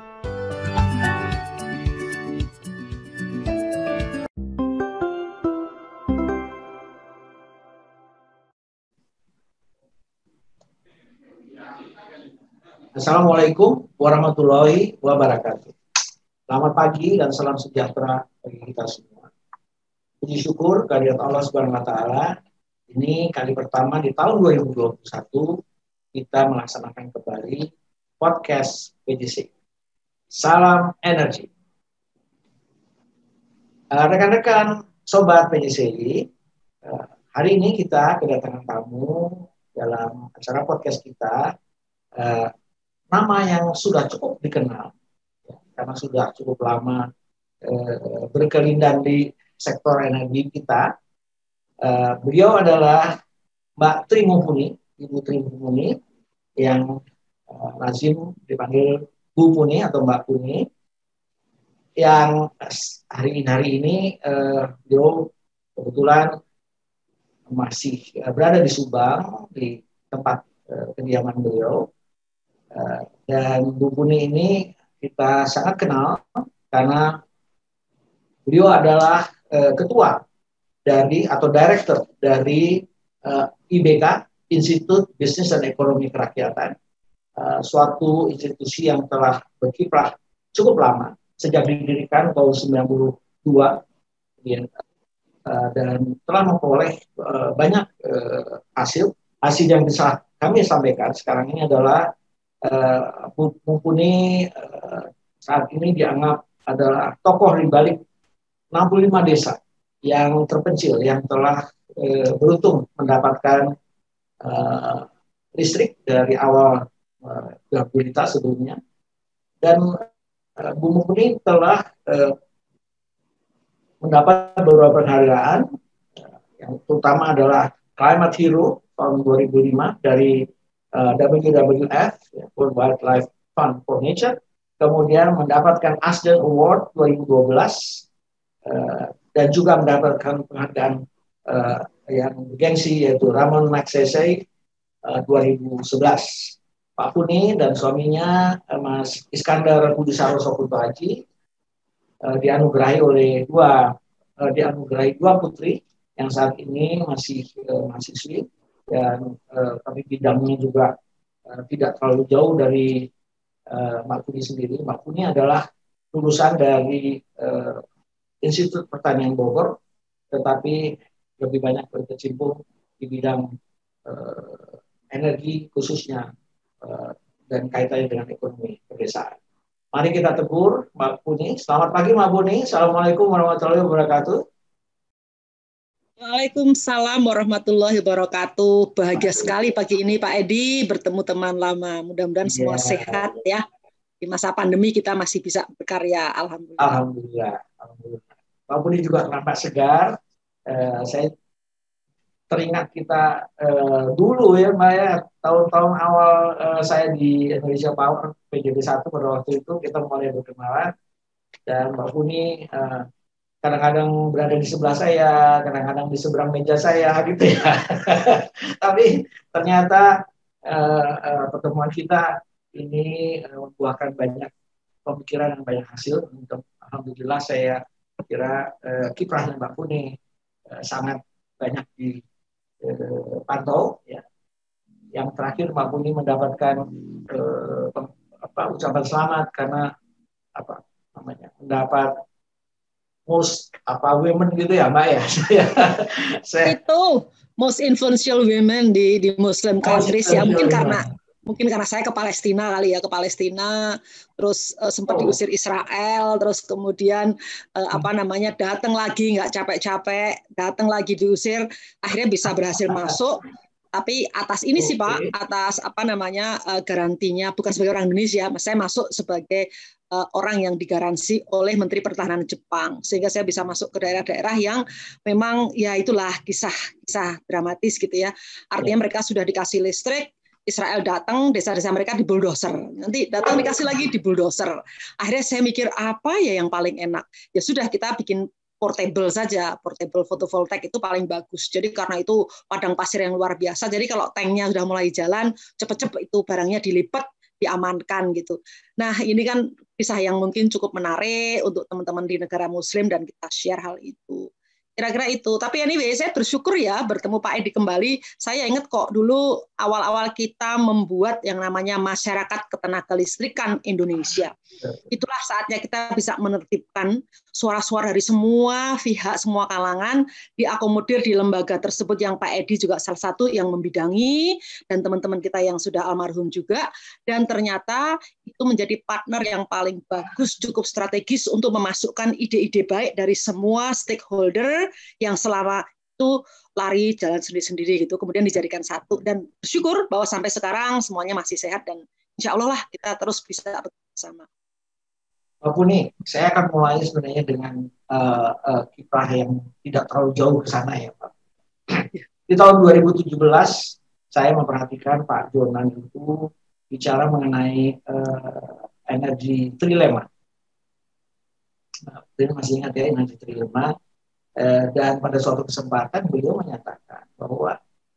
Assalamualaikum warahmatullahi wabarakatuh. Selamat pagi dan salam sejahtera bagi kita semua. Puji syukur kehadirat Allah Subhanahu wa taala. Ini kali pertama di tahun 2021 kita melaksanakan kembali podcast PJC. Salam energi. Rekan-rekan sobat PJC, hari ini kita kedatangan tamu dalam acara podcast kita. Nama yang sudah cukup dikenal karena sudah cukup lama berkelindan di sektor energi kita. Beliau adalah Mbak Tri Mumpuni, Ibu Tri Mumpuni, yang lazim dipanggil Bu Puni atau Mbak Puni, yang hari ini beliau kebetulan masih berada di Subang, di tempat kediaman beliau. Dan Bu Puni ini kita sangat kenal karena beliau adalah ketua dari atau director dari IBK, Institut Bisnis dan Ekonomi Kerakyatan, suatu institusi yang telah berkiprah cukup lama sejak didirikan tahun 92 dan telah memperoleh banyak hasil yang bisa kami sampaikan sekarang ini adalah Mumpuni saat ini dianggap adalah tokoh di balik 65 desa yang terpencil yang telah beruntung mendapatkan listrik dari awal mobilitas sebelumnya, dan Bu Mumpuni telah mendapat beberapa penghargaan yang terutama adalah Climate Hero tahun 2005 dari WWF, World Wildlife Fund for Nature, kemudian mendapatkan ASDEN Award 2012 dan juga mendapatkan penghargaan yang bergengsi yaitu Ramon Magsaysay 2011. Pak Puni dan suaminya Mas Iskandar Budi Saroso Kunto Aji dianugerahi dua putri yang saat ini masih mahasiswi. Dan tapi bidangnya juga tidak terlalu jauh dari Mbak Puni sendiri. Mbak Puni adalah lulusan dari Institut Pertanian Bogor, tetapi lebih banyak berkecimpung di bidang energi khususnya dan kaitannya dengan ekonomi pedesaan. Mari kita tegur Mbak Puni. Selamat pagi Mbak Puni. Assalamualaikum warahmatullahi wabarakatuh. Waalaikumsalam warahmatullahi wabarakatuh. Bahagia sekali pagi ini Pak Edi bertemu teman lama. Mudah-mudahan semua sehat ya. Di masa pandemi kita masih bisa berkarya. Alhamdulillah. Alhamdulillah. Pak Budi juga nampak segar. Saya teringat kita dulu ya Mbak ya, tahun-tahun awal saya di Indonesia Power PJB1 pada waktu itu kita mulai berkenalan, dan Mbak Puni kadang-kadang berada di sebelah saya, kadang-kadang di seberang meja saya gitu ya. Tapi ternyata pertemuan kita ini membuahkan banyak pemikiran dan banyak hasil. Alhamdulillah saya kira kiprahnya Mbak Puni sangat banyak dipantau. Ya. Yang terakhir Mbak Puni mendapatkan ucapan selamat karena mendapat most women gitu ya Mbak ya. Itu most influential women di Muslim countries ya, mungkin karena saya ke Palestina kali ya, terus sempat diusir Israel, terus kemudian datang lagi nggak capek-capek, datang lagi diusir, akhirnya bisa berhasil masuk. Tapi atas ini sih Pak, atas garantinya, bukan sebagai orang Indonesia, saya masuk sebagai orang yang digaransi oleh Menteri Pertahanan Jepang, sehingga saya bisa masuk ke daerah-daerah yang memang ya itulah kisah dramatis gitu ya. Artinya mereka sudah dikasih listrik, Israel datang, desa-desa mereka dibuldoser, nanti datang dikasih lagi dibuldoser. Akhirnya saya mikir apa ya yang paling enak? Ya sudah, kita bikin portable saja, portable photovoltaik itu paling bagus. Jadi karena itu padang pasir yang luar biasa, jadi kalau tanknya sudah mulai jalan, cepat-cepat itu barangnya dilipat, diamankan gitu. Nah ini kan kisah yang mungkin cukup menarik untuk teman-teman di negara Muslim dan kita share hal itu. Kira-kira itu. Tapi anyway, saya bersyukur ya bertemu Pak Edi kembali. Saya ingat kok dulu awal-awal kita membuat yang namanya Masyarakat Ketenagalistrikan Indonesia. Itulah saatnya kita bisa menertibkan suara-suara dari semua pihak, semua kalangan, diakomodir di lembaga tersebut yang Pak Edi juga salah satu yang membidangi, dan teman-teman kita yang sudah almarhum juga. Dan ternyata itu menjadi partner yang paling bagus, cukup strategis untuk memasukkan ide-ide baik dari semua stakeholder yang selama itu lari jalan sendiri-sendiri gitu, kemudian dijadikan satu, dan bersyukur bahwa sampai sekarang semuanya masih sehat dan insya Allah lah kita terus bisa bersama. Pak Puni, saya akan mulai sebenarnya dengan kiprah yang tidak terlalu jauh ke sana ya Pak. Di tahun 2017 saya memperhatikan Pak Jonan itu bicara mengenai energi trilema. Saya masih ingat ya energi trilema. Dan pada suatu kesempatan beliau menyatakan bahwa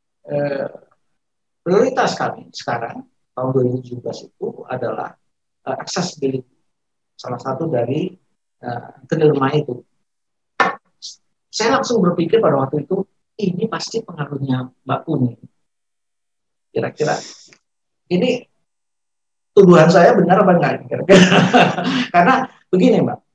prioritas kami sekarang tahun 2017 itu adalah accessibility, salah satu dari trilema itu. Saya langsung berpikir pada waktu itu ini pasti pengaruhnya Mbak Puni. Kira-kira ini tuduhan saya benar apa enggak? Karena begini Mbak,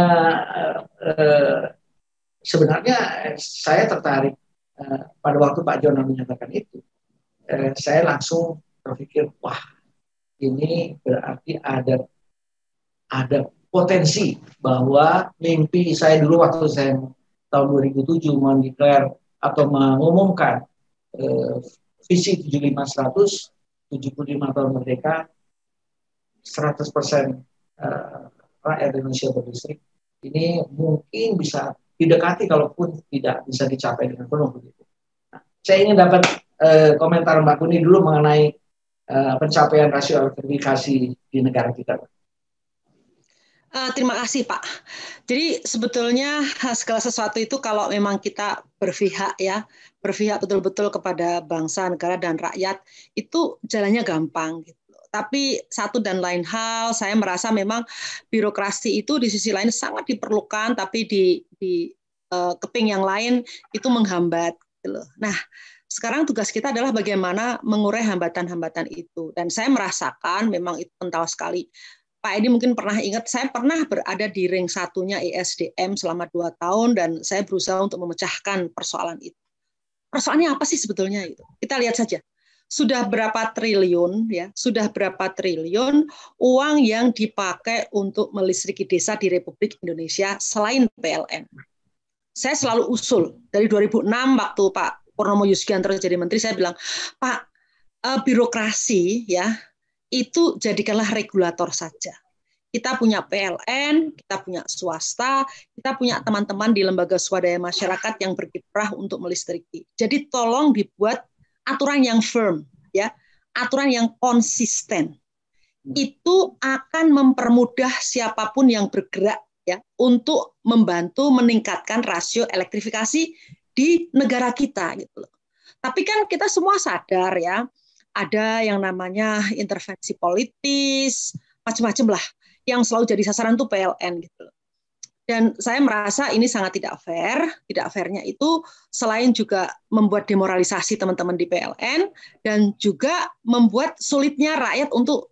sebenarnya saya tertarik pada waktu Pak Jonan menyatakan itu. Saya langsung berpikir, wah ini berarti ada potensi bahwa mimpi saya dulu waktu saya tahun 2007 mendeklar atau mengumumkan visi 75-100, 75 tahun merdeka, 100% rakyat Indonesia berlistrik. Ini mungkin bisa didekati kalaupun tidak bisa dicapai dengan penuh begitu. Nah, saya ingin dapat komentar Mbak Puni dulu mengenai pencapaian rasio elektrifikasi di negara kita. Terima kasih Pak. Jadi sebetulnya segala sesuatu itu kalau memang kita berpihak betul-betul kepada bangsa, negara dan rakyat, itu jalannya gampang gitu. Tapi satu dan lain hal, saya merasa memang birokrasi itu di sisi lain sangat diperlukan, tapi di keping yang lain itu menghambat. Gitu. Nah, sekarang tugas kita adalah bagaimana mengurai hambatan-hambatan itu. Dan saya merasakan memang itu kental sekali. Pak Edi mungkin pernah ingat, saya pernah berada di ring satunya ISDM selama 2 tahun dan saya berusaha untuk memecahkan persoalan itu. Persoalannya apa sih sebetulnya itu? Kita lihat saja. Sudah berapa triliun uang yang dipakai untuk melistriki desa di Republik Indonesia selain PLN. Saya selalu usul dari 2006 waktu Pak Purnomo Yusgiantoro jadi menteri, saya bilang, Pak, birokrasi ya itu jadikanlah regulator saja. Kita punya PLN, kita punya swasta, kita punya teman-teman di lembaga swadaya masyarakat yang berkiprah untuk melistriki. Jadi tolong dibuat aturan yang firm, ya, aturan yang konsisten. Itu akan mempermudah siapapun yang bergerak ya untuk membantu meningkatkan rasio elektrifikasi di negara kita gitu loh. Tapi kan kita semua sadar ya, ada yang namanya intervensi politis, macam-macam lah, yang selalu jadi sasaran tuh PLN gitu. Dan saya merasa ini sangat tidak fair. Tidak fairnya itu selain juga membuat demoralisasi teman-teman di PLN dan juga membuat sulitnya rakyat untuk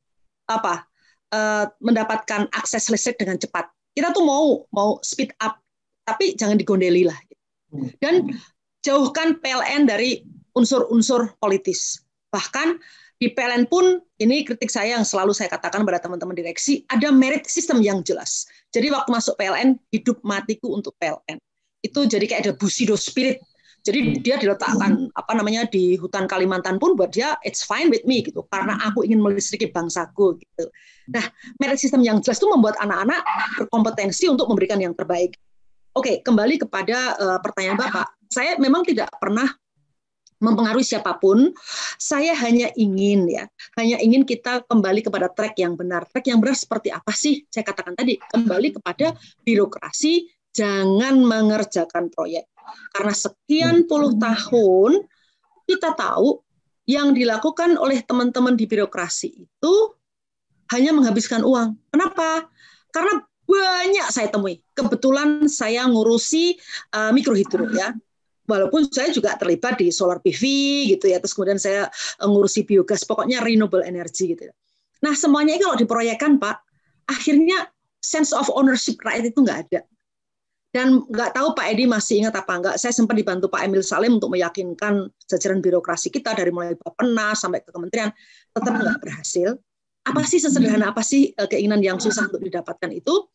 mendapatkan akses listrik dengan cepat. Kita tuh mau speed up, tapi jangan digondeli lah. Dan jauhkan PLN dari unsur-unsur politis. Bahkan di PLN pun, ini kritik saya yang selalu saya katakan pada teman-teman direksi, ada merit system yang jelas. Jadi waktu masuk PLN, hidup matiku untuk PLN. Itu jadi kayak ada Bushido spirit. Jadi dia diletakkan di hutan Kalimantan pun buat dia it's fine with me gitu, karena aku ingin melistriki bangsaku gitu. Nah, merit system yang jelas itu membuat anak-anak berkompetensi untuk memberikan yang terbaik. Oke, kembali kepada pertanyaan Bapak. Saya memang tidak pernah mempengaruhi siapapun. Saya hanya ingin kita kembali kepada track yang benar. Track yang benar seperti apa sih? Saya katakan tadi, kembali kepada birokrasi, jangan mengerjakan proyek. Karena sekian puluh tahun kita tahu yang dilakukan oleh teman-teman di birokrasi itu hanya menghabiskan uang. Kenapa? Karena banyak saya temui. Kebetulan saya ngurusi mikrohidro ya. Walaupun saya juga terlibat di solar PV gitu ya. Terus kemudian saya ngurusi biogas, pokoknya renewable energy gitu ya. Nah, semuanya itu kalau diproyekkan, Pak, akhirnya sense of ownership rakyat itu nggak ada. Dan nggak tahu Pak Edi masih ingat apa enggak, saya sempat dibantu Pak Emil Salim untuk meyakinkan jajaran birokrasi kita dari mulai Bappenas sampai ke kementerian, tetap nggak berhasil. Apa sih sesederhana apa sih keinginan yang susah untuk didapatkan itu?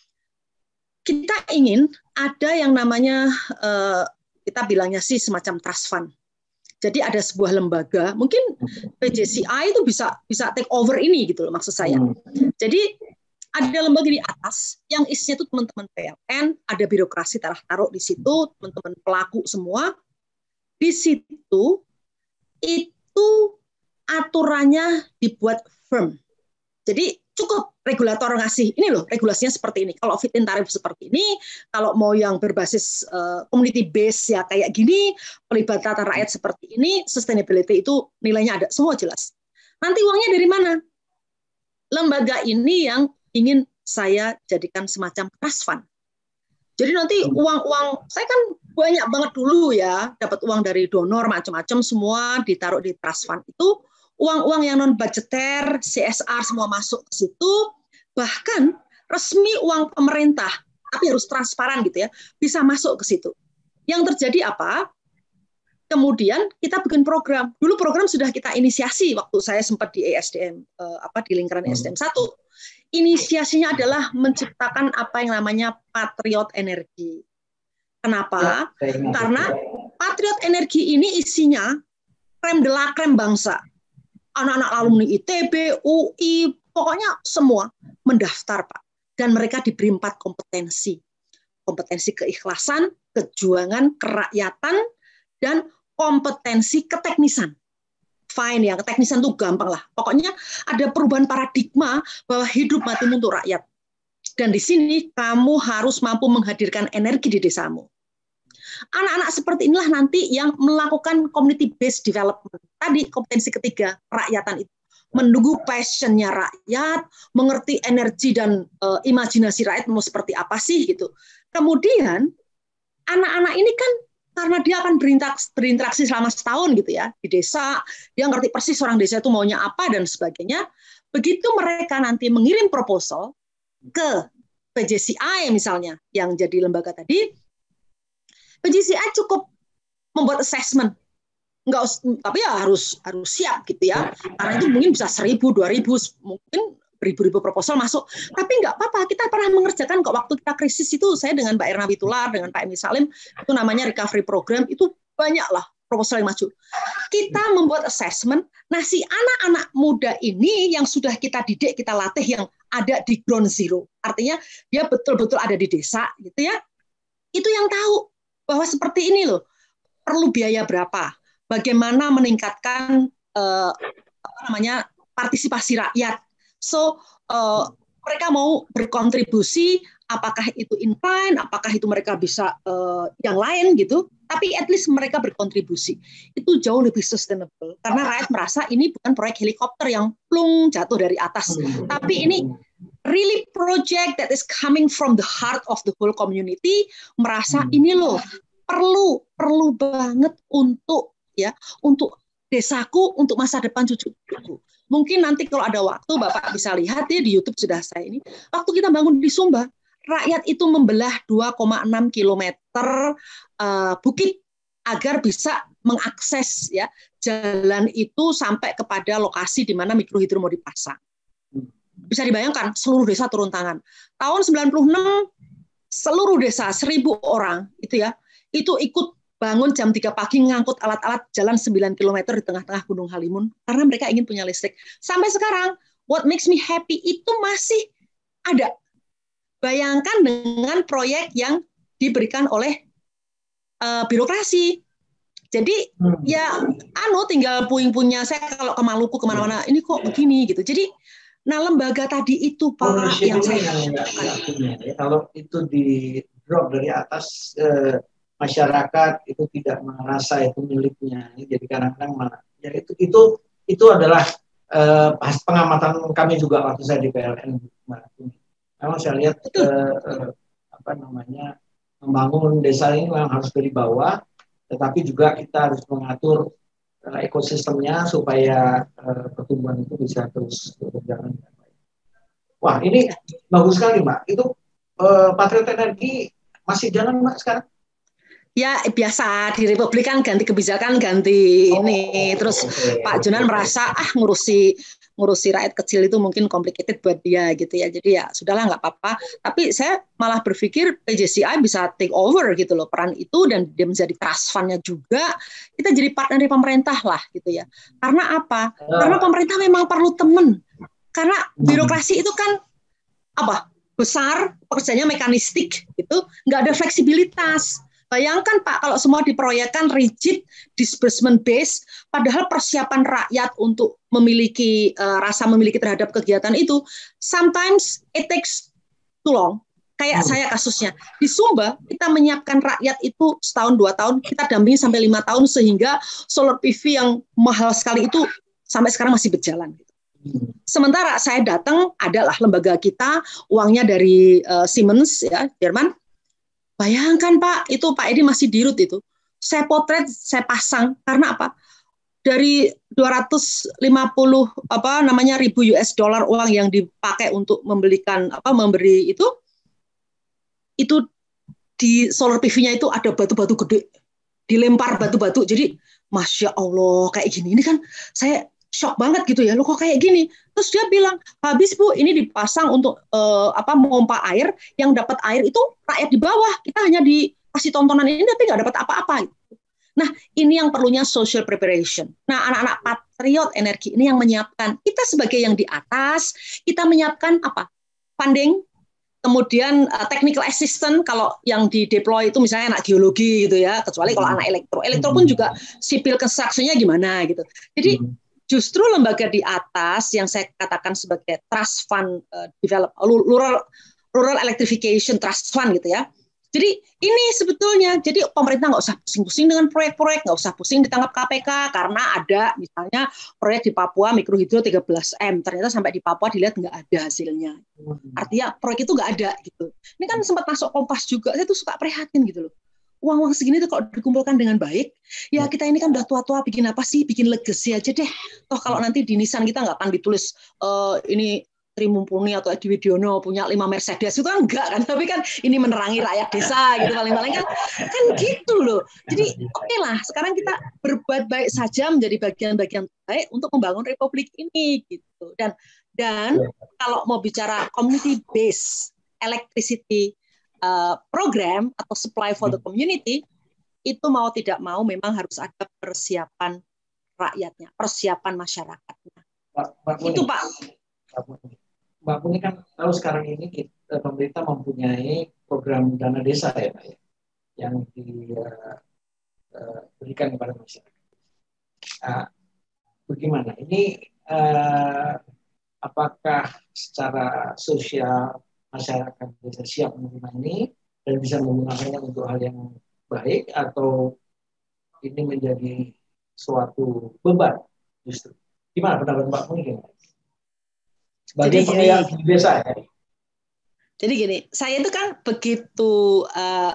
Kita ingin ada yang namanya, kita bilangnya sih semacam trust fund. Jadi ada sebuah lembaga, mungkin PJCI itu bisa take over ini gitu loh maksud saya. Jadi ada lembaga di atas yang isinya itu teman-teman PLN, ada birokrasi taruh di situ, teman-teman pelaku semua. Di situ itu aturannya dibuat firm. Jadi cukup regulator ngasih, ini loh regulasinya seperti ini. Kalau fit in tarif seperti ini, kalau mau yang berbasis community base ya kayak gini, pelibatan rakyat seperti ini, sustainability itu nilainya ada, semua jelas. Nanti uangnya dari mana? Lembaga ini yang ingin saya jadikan semacam trust fund. Jadi nanti uang-uang, saya kan banyak banget dulu ya, dapat uang dari donor macam-macam semua ditaruh di trust fund itu. Uang-uang yang non-budgeter, CSR semua masuk ke situ, bahkan resmi uang pemerintah, tapi harus transparan gitu ya, bisa masuk ke situ. Yang terjadi apa? Kemudian kita bikin program. Dulu program sudah kita inisiasi waktu saya sempat di ESDM, di lingkaran ESDM 1. Inisiasinya adalah menciptakan apa yang namanya Patriot Energi. Kenapa? Karena Patriot Energi ini isinya krem de la krem bangsa. Anak-anak alumni ITB, UI, pokoknya semua mendaftar, Pak. Dan mereka diberi 4 kompetensi. Kompetensi keikhlasan, kejuangan, kerakyatan, dan kompetensi keteknisan. Fine ya, keteknisan itu gampang lah. Pokoknya ada perubahan paradigma bahwa hidup matimu untuk rakyat. Dan di sini kamu harus mampu menghadirkan energi di desamu. Anak-anak seperti inilah nanti yang melakukan community based development. Tadi kompetensi ketiga, kerakyatan itu. Menunggu passionnya rakyat, mengerti energi dan imajinasi rakyat mau seperti apa sih gitu. Kemudian anak-anak ini kan karena dia akan berinteraksi selama setahun gitu ya di desa, dia ngerti persis orang desa itu maunya apa dan sebagainya. Begitu mereka nanti mengirim proposal ke PJCI misalnya yang jadi lembaga tadi, PJCI cukup membuat assessment, tapi ya harus siap gitu ya, karena itu mungkin bisa 1.000, 2.000, mungkin beribu-ribu proposal masuk, tapi nggak apa-apa, kita pernah mengerjakan kok waktu kita krisis itu, saya dengan Mbak Erna Witular, dengan Pak Emil Salim, itu namanya recovery program, itu banyaklah proposal yang maju. Kita membuat assessment, nah si anak-anak muda ini yang sudah kita didik, kita latih, yang ada di ground zero, artinya dia betul-betul ada di desa, gitu ya, itu yang tahu bahwa seperti ini loh, perlu biaya berapa, bagaimana meningkatkan partisipasi rakyat. So mereka mau berkontribusi, apakah itu in kind, apakah itu mereka bisa yang lain gitu, tapi at least mereka berkontribusi. Itu jauh lebih sustainable karena rakyat merasa ini bukan proyek helikopter yang plung jatuh dari atas, tapi ini really project that is coming from the heart of the whole community, merasa ini loh perlu banget untuk desaku, untuk masa depan cucu-cucuku. Mungkin nanti kalau ada waktu Bapak bisa lihat ya di YouTube sudah saya ini. Waktu kita bangun di Sumba, rakyat itu membelah 2,6 kilometer bukit agar bisa mengakses ya jalan itu sampai kepada lokasi di mana mikrohidro mau dipasang. Bisa dibayangkan seluruh desa turun tangan. Tahun 96 seluruh desa 1.000 orang itu ya, itu ikut bangun jam 3 pagi ngangkut alat-alat jalan 9 km di tengah-tengah Gunung Halimun karena mereka ingin punya listrik. Sampai sekarang what makes me happy itu masih ada. Bayangkan dengan proyek yang diberikan oleh birokrasi. Jadi ya tinggal puing-puingnya saya kalau ke Maluku kemana-mana ini kok begini gitu. Jadi lembaga tadi itu Pak yang saya kalau itu di drop dari atas masyarakat itu tidak merasa itu miliknya. Jadi kadang-kadang ya itu adalah pengamatan kami juga waktu saya di PLN. Memang saya lihat apa namanya, membangun desa ini memang harus dari bawah, tetapi juga kita harus mengatur ekosistemnya supaya pertumbuhan itu bisa terus berjalan dengan baik. Wah, ini bagus sekali, Mbak. Itu Patriot Energi masih jalan, Mbak, sekarang? Ya biasa di Republik kan ganti kebijakan, ganti ini. Terus Pak Jonan merasa ngurusi rakyat kecil itu mungkin complicated buat dia gitu ya. Jadi ya sudahlah, nggak apa-apa. Tapi saya malah berpikir PJCI bisa take over gitu loh peran itu, dan dia menjadi trust fund-nya juga. Kita jadi partner dari pemerintah lah gitu ya. Karena apa? Karena pemerintah memang perlu teman. Karena birokrasi itu kan apa? Besar, pekerjaannya mekanistik gitu, nggak ada fleksibilitas. Bayangkan Pak, kalau semua diproyekkan rigid, disbursement base, padahal persiapan rakyat untuk memiliki rasa memiliki terhadap kegiatan itu, sometimes it takes too long. Kayak saya kasusnya di Sumba, kita menyiapkan rakyat itu setahun 2 tahun, kita dampingi sampai 5 tahun sehingga solar PV yang mahal sekali itu sampai sekarang masih berjalan. Sementara saya datang, adalah lembaga kita, uangnya dari Siemens ya, Jerman. Bayangkan Pak, itu Pak Edi masih dirut itu. Saya potret, saya pasang karena apa? Dari 250 ribu US dollar uang yang dipakai untuk memberi itu di solar PV-nya itu ada batu-batu gede, dilempar batu-batu. Jadi Masya Allah kayak gini. Ini kan saya shock banget gitu ya, lo kok kayak gini. Terus dia bilang, habis Bu, ini dipasang untuk pompa air, yang dapat air itu rakyat di bawah, kita hanya dikasih tontonan ini tapi nggak dapat apa-apa. Nah, ini yang perlunya social preparation. Nah, anak-anak Patriot Energi ini yang menyiapkan. Kita sebagai yang di atas, kita menyiapkan apa? Funding, kemudian technical assistant, kalau yang di deploy itu misalnya anak geologi gitu ya, kecuali kalau anak elektro pun juga sipil construction-nya gimana gitu. Jadi justru lembaga di atas yang saya katakan sebagai trust fund develop rural electrification trust fund gitu ya. Jadi ini sebetulnya, jadi pemerintah nggak usah pusing-pusing dengan proyek-proyek, nggak usah pusing ditangkap KPK karena ada misalnya proyek di Papua mikrohidro 13M, ternyata sampai di Papua dilihat nggak ada hasilnya. Artinya proyek itu nggak ada gitu. Ini kan sempat masuk Kompas juga, saya tuh suka prihatin gitu loh. Uang-uang segini tuh kalau dikumpulkan dengan baik, ya kita ini kan udah tua-tua, bikin apa sih, bikin legacy aja deh. Toh kalau nanti di nisan kita nggak akan ditulis ini Tri Mumpuni atau Edi Widiono punya 5 Mercedes, itu kan enggak kan, tapi kan ini menerangi rakyat desa gitu, paling-paling kan gitu loh. Jadi oke lah, sekarang kita berbuat baik saja menjadi bagian-bagian baik untuk membangun republik ini gitu. Dan kalau mau bicara community based electricity program atau supply for the community, itu mau tidak mau memang harus ada persiapan rakyatnya, persiapan masyarakatnya. Itu Pak. Mbak Puni kan tahu sekarang ini pemerintah mempunyai program dana desa ya, Pak, ya, yang diberikan kepada masyarakat. Bagaimana? Ini apakah secara sosial masyarakat bisa siap menerima ini dan bisa menggunakannya untuk hal yang baik, atau ini menjadi suatu beban justru? Gimana pendapat Mbak Puni? Sebagai pemilik desa ya. Jadi gini, saya itu kan begitu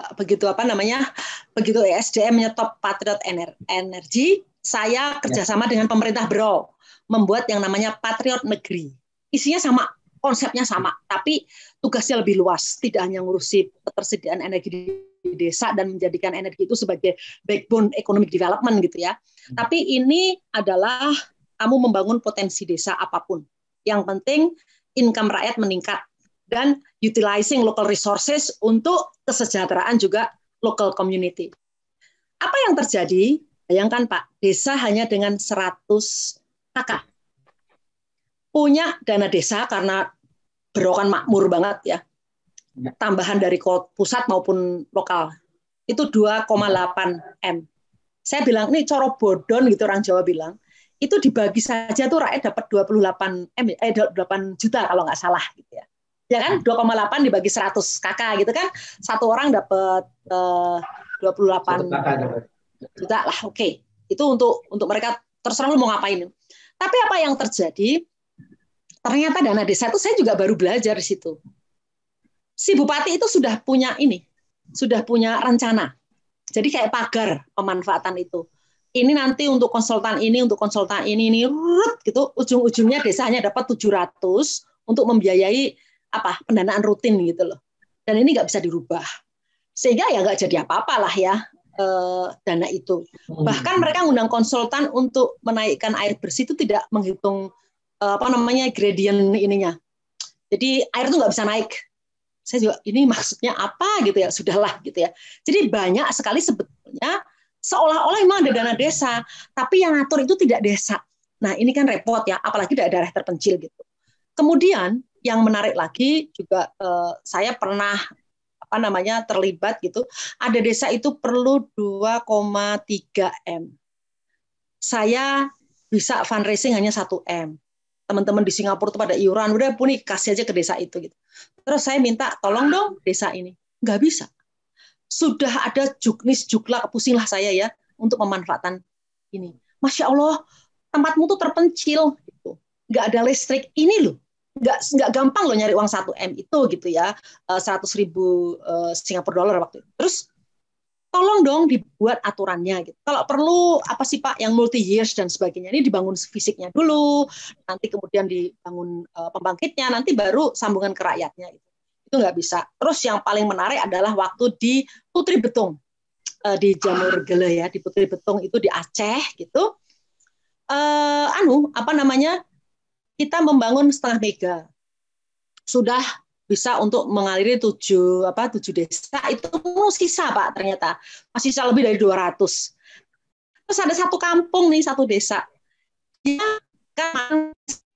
ESDM menyetop Patriot Energi, saya kerjasama dengan pemerintah Bro membuat yang namanya Patriot Negeri. Isinya sama, konsepnya sama, tapi tugasnya lebih luas, tidak hanya ngurusi ketersediaan energi di desa dan menjadikan energi itu sebagai backbone economic development gitu ya. Tapi ini adalah kamu membangun potensi desa apapun. Yang penting income rakyat meningkat dan utilizing local resources untuk kesejahteraan juga local community. Apa yang terjadi? Bayangkan Pak, desa hanya dengan 100 kakak punya dana desa karena berokan makmur banget ya. Tambahan dari pusat maupun lokal. Itu 2,8 M. Saya bilang ini coro bodon gitu, orang Jawa bilang. Itu dibagi saja tuh rakyat dapat 28 juta kalau nggak salah gitu ya. Ya kan 2,8 dibagi 100 kakak gitu kan, satu orang dapat 28 juta lah, oke. Itu untuk mereka, terserah lu mau ngapain. Tapi apa yang terjadi? Ternyata dana desa itu saya juga baru belajar di situ. si bupati itu sudah punya rencana. Jadi kayak pagar pemanfaatan itu. Ini nanti untuk konsultan ini gitu, ujung-ujungnya desanya dapat 700 untuk membiayai pendanaan rutin gitu loh. Dan ini nggak bisa dirubah. Sehingga ya nggak jadi apa-apa lah ya dana itu. Bahkan mereka ngundang konsultan untuk menaikkan air bersih itu tidak menghitung gradient ininya. Jadi air itu nggak bisa naik. Saya juga ini maksudnya apa gitu ya, sudahlah gitu ya. Jadi banyak sekali sebetulnya seolah-olah memang ada dana desa, tapi yang ngatur itu tidak desa. Nah ini kan repot ya, apalagi daerah terpencil gitu. Kemudian yang menarik lagi juga saya pernah terlibat gitu. Ada desa itu perlu 2,3 M. Saya bisa fundraising hanya 1 M. Teman-teman di Singapura tuh pada iuran, udah puni kasih aja ke desa itu gitu. Terus saya minta tolong dong desa ini, nggak bisa. Sudah ada juknis juklak, pusinglah saya ya untuk memanfaatkan ini. Masya Allah, tempatmu tuh terpencil, gitu. Nggak ada listrik. Ini loh, nggak gampang loh nyari uang 1 M itu gitu ya, 100.000 Singapura dolar waktu itu. Terus tolong dong dibuat aturannya gitu. Kalau perlu apa sih Pak yang multi years dan sebagainya, ini dibangun fisiknya dulu, nanti kemudian dibangun pembangkitnya, nanti baru sambungan ke rakyatnya gitu. Itu nggak bisa. Terus yang paling menarik adalah waktu di Putri Betung, di Jamur Gele ya, di Putri Betung itu di Aceh gitu. Kita membangun 0,5 mega. Sudah bisa untuk mengaliri 7 desa, itu sisa Pak ternyata. Masih sisa lebih dari 200. Terus ada satu kampung nih, satu desa. Dia kan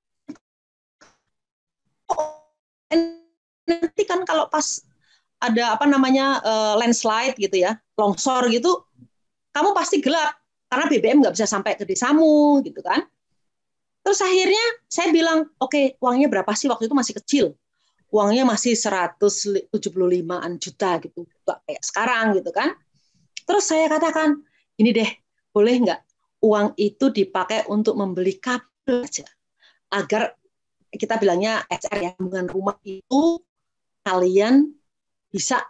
nanti kan kalau pas ada landslide gitu ya, longsor gitu, kamu pasti gelap karena BBM nggak bisa sampai ke desamu gitu kan. Terus akhirnya saya bilang, oke, uangnya berapa sih? Waktu itu masih kecil. Uangnya masih 175-an juta gitu, nggak kayak sekarang gitu kan. Terus saya katakan, ini deh, boleh nggak uang itu dipakai untuk membeli kabel aja, agar kita bilangnya SR ya, sambungan rumah itu kalian bisa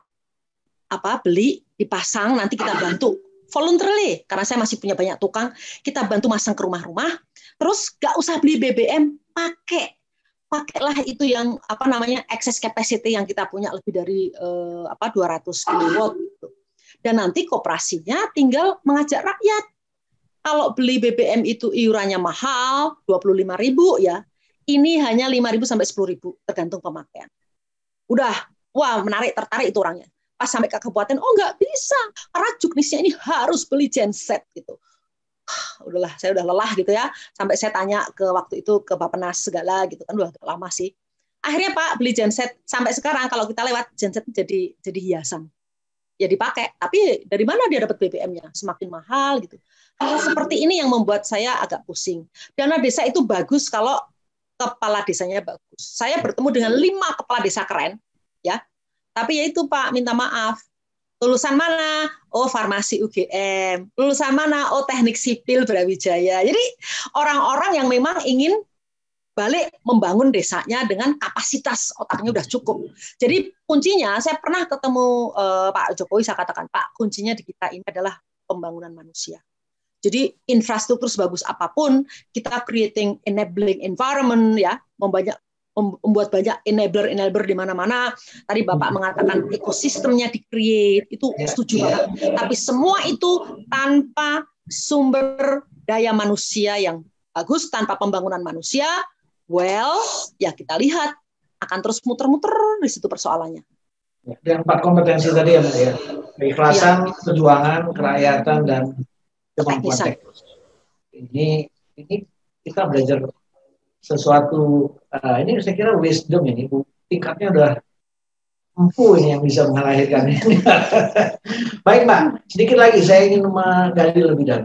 beli, dipasang, nanti kita bantu voluntarily, karena saya masih punya banyak tukang, kita bantu masang ke rumah-rumah, terus nggak usah beli BBM, pakailah itu yang excess capacity yang kita punya lebih dari 200 kW gitu. Dan nanti koperasinya tinggal mengajak rakyat. Kalau beli BBM itu iurannya mahal, 25.000 ya. Ini hanya 5.000 sampai 10.000 tergantung pemakaian. Udah, wah menarik, tertarik itu orangnya. Pas sampai ke kabupaten, oh nggak bisa, karena juknisnya ini harus beli genset gitu. Udahlah, saya udah lelah gitu ya. Sampai saya tanya ke waktu itu ke Bappenas segala gitu kan, udah lama sih. Akhirnya Pak beli genset, sampai sekarang kalau kita lewat genset jadi hiasan. Ya dipakai, tapi dari mana dia dapat BBM-nya? Semakin mahal gitu. Hal seperti ini yang membuat saya agak pusing. Dana desa itu bagus kalau kepala desanya bagus. Saya bertemu dengan 5 kepala desa keren, ya. Tapi ya itu Pak, minta maaf. Lulusan mana? Oh, farmasi UGM. Lulusan mana? Oh, teknik sipil Brawijaya. Jadi orang-orang yang memang ingin balik membangun desanya dengan kapasitas otaknya udah cukup. Jadi kuncinya, saya pernah ketemu Pak Jokowi, saya katakan, Pak, kuncinya di kita ini adalah pembangunan manusia. Jadi infrastruktur sebagus apapun, kita creating enabling environment, ya, membuat banyak enabler di mana-mana. Tadi Bapak mengatakan ekosistemnya di-create, itu setuju banget. Tapi semua itu tanpa sumber daya manusia yang bagus, tanpa pembangunan manusia, ya kita lihat akan terus muter-muter di situ persoalannya. Yang 4 kompetensi tadi ya, Mbak ya. Keikhlasan, perjuangan, kerakyatan, dan kemampuan teknis. Ini kita belajar sesuatu, ini saya kira wisdom ini, tingkatnya udah empu ini yang bisa melahirkan ini. Baik Mbak, sedikit lagi saya ingin menggali lebih dalam.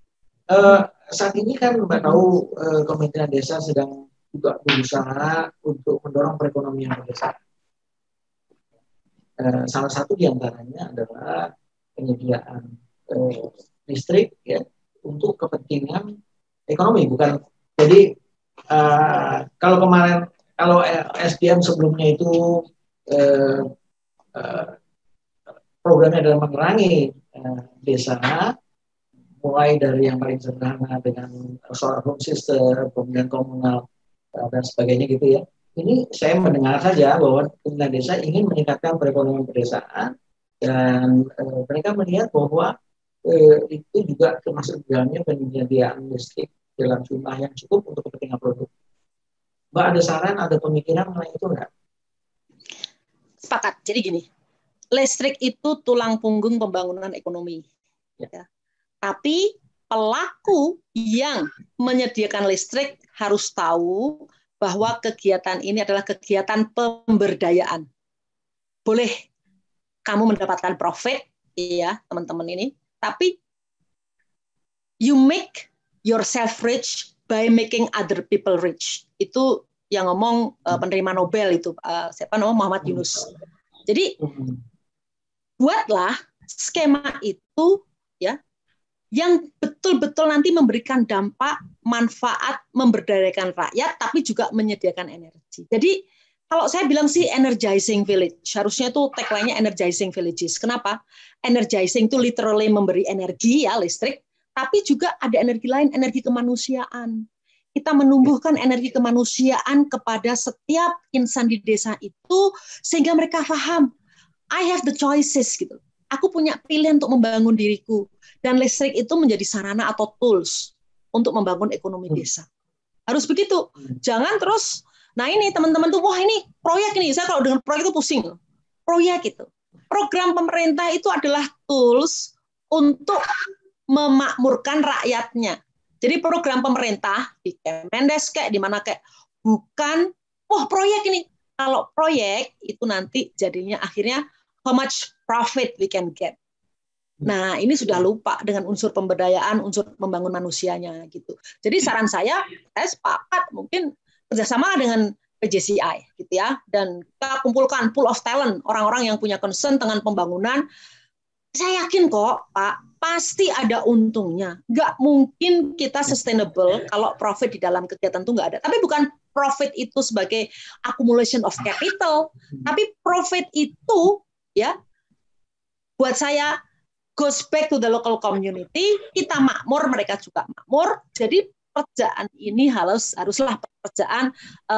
Saat ini kan Mbak tahu Kementerian Desa sedang juga berusaha untuk mendorong perekonomian desa. Salah satu diantaranya adalah penyediaan listrik ya untuk kepentingan ekonomi, bukan jadi kalau SDM sebelumnya itu eh, eh, programnya adalah menerangi desa, mulai dari yang paling sederhana dengan solar home system, kemudian komunal dan sebagainya gitu ya. Ini saya mendengar saja bahwa pemerintah desa ingin meningkatkan perekonomian pedesaan dan mereka melihat bahwa itu juga termasuk dalamnya penyediaan listrik dalam jumlah yang cukup untuk kepentingan produk. Mbak ada saran, ada pemikiran mengenai itu enggak? Sepakat. Jadi gini, listrik itu tulang punggung pembangunan ekonomi. Ya. Tapi pelaku yang menyediakan listrik harus tahu bahwa kegiatan ini adalah kegiatan pemberdayaan. Boleh kamu mendapatkan profit, ya teman-teman ini, tapi you make yourself rich by making other people rich. Itu yang ngomong penerima Nobel itu, siapa namanya, Muhammad Yunus. Jadi buatlah skema itu ya yang betul-betul nanti memberikan dampak, manfaat, memberdayakan rakyat, tapi juga menyediakan energi. Jadi kalau saya bilang sih energizing village, harusnya itu tagline-nya energizing villages. Kenapa? Energizing itu literally memberi energi ya, listrik, tapi juga ada energi lain, energi kemanusiaan. Kita menumbuhkan energi kemanusiaan kepada setiap insan di desa itu, sehingga mereka paham, I have the choices gitu. Aku punya pilihan untuk membangun diriku. Dan listrik itu menjadi sarana atau tools untuk membangun ekonomi desa. Harus begitu. Jangan terus, nah ini teman-teman tuh, wah ini proyek ini, saya kalau dengan proyek itu pusing. Proyek itu. Program pemerintah itu adalah tools untuk memakmurkan rakyatnya. Jadi program pemerintah, di Kemendes kayak, di mana kayak, bukan, wah proyek ini. Kalau proyek, itu nanti jadinya akhirnya, how much profit we can get. Nah, ini sudah lupa dengan unsur pemberdayaan, unsur membangun manusianya gitu. Jadi saran saya sepakat mungkin kerjasama dengan PJCI gitu ya, dan kita kumpulkan pool of talent, orang-orang yang punya concern dengan pembangunan. Saya yakin kok, Pak, pasti ada untungnya. Nggak mungkin kita sustainable kalau profit di dalam kegiatan itu nggak ada. Tapi bukan profit itu sebagai accumulation of capital, tapi profit itu ya buat saya goes back to the local community, kita makmur, mereka juga makmur. Jadi pekerjaan ini haruslah pekerjaan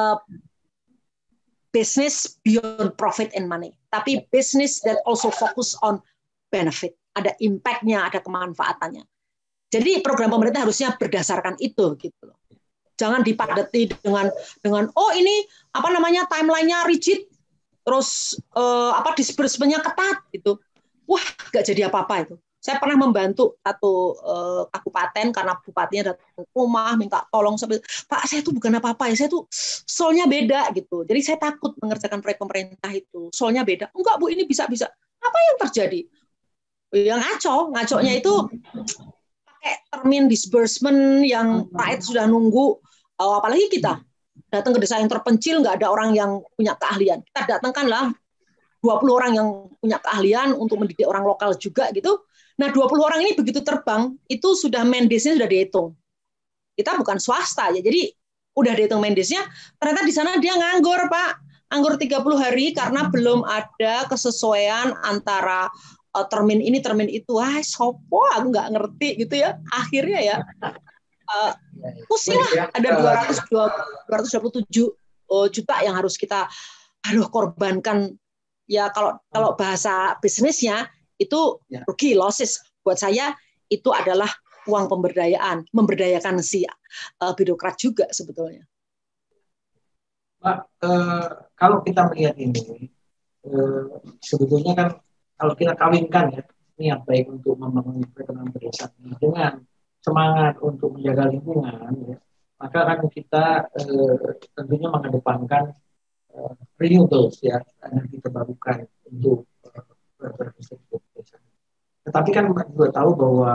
business beyond profit and money, tapi business that also focus on benefit, ada impact-nya, ada kemanfaatannya. Jadi program pemerintah harusnya berdasarkan itu gitu loh. Jangan dipadati dengan oh ini apa namanya timeline-nya rigid, terus disbursement-nya ketat gitu. Wah, nggak jadi apa-apa itu. Saya pernah membantu satu kabupaten karena bupatinya datang ke rumah minta tolong, Pak saya tuh bukan apa-apa ya, saya tuh soalnya beda gitu. Jadi saya takut mengerjakan proyek pemerintah itu, soalnya beda. Enggak Bu, ini bisa-bisa. Apa yang terjadi? Yang ngaconya itu pakai termin disbursement yang rakyat sudah nunggu. Apalagi kita datang ke desa yang terpencil, nggak ada orang yang punya keahlian. Kita datangkanlah 20 orang yang punya keahlian untuk mendidik orang lokal juga gitu. Nah, 20 orang ini begitu terbang, itu sudah mendesnya sudah dihitung. Kita bukan swasta ya. Jadi udah dihitung mendesnya, ternyata di sana dia nganggur, Pak. Nganggur 30 hari karena belum ada kesesuaian antara termin ini, termin itu. Wah, sopo aku nggak ngerti gitu ya. Akhirnya ya pusing lah, ada 227 juta yang harus kita korbankan. Ya kalau bahasa bisnisnya itu rugi, losses. Buat saya itu adalah uang pemberdayaan, memberdayakan si birokrat juga sebetulnya. Pak, kalau kita melihat ini, sebetulnya kan kalau kita kawinkan ya, ini yang baik untuk membangun perekonomian pedesaan dengan semangat untuk menjaga lingkungan, ya, maka kan kita tentunya mengedepankan renewables ya, energi terbarukan untuk berinvestasi. Tetapi kan juga tahu bahwa